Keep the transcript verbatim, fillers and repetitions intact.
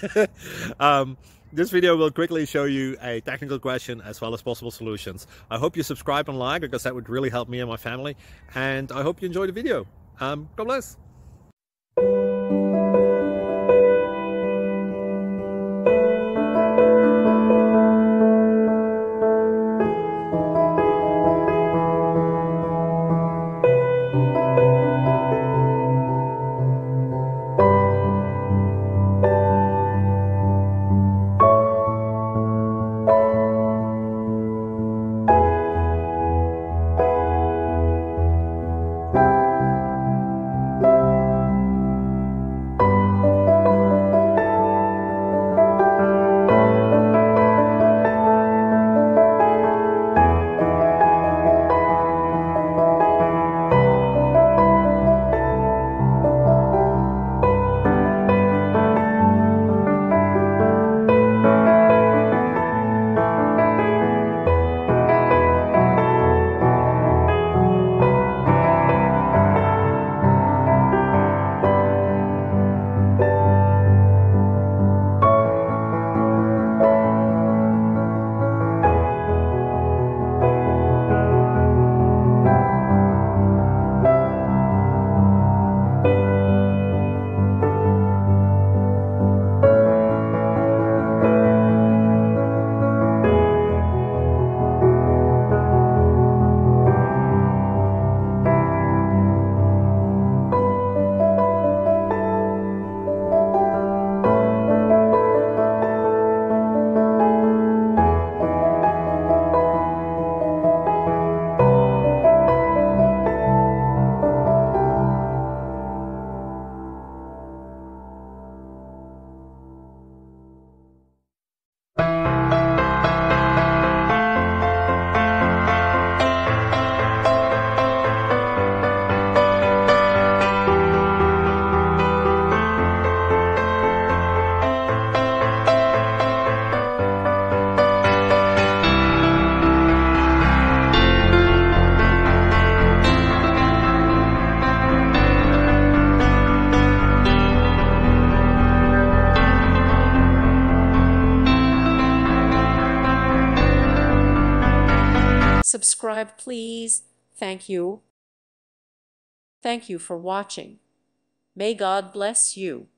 um, this video will quickly show you a technical question as well as possible solutions. I hope you subscribe and like, because that would really help me and my family. And I hope you enjoy the video. Um, God bless. Subscribe, please. Thank you. Thank you for watching. May God bless you.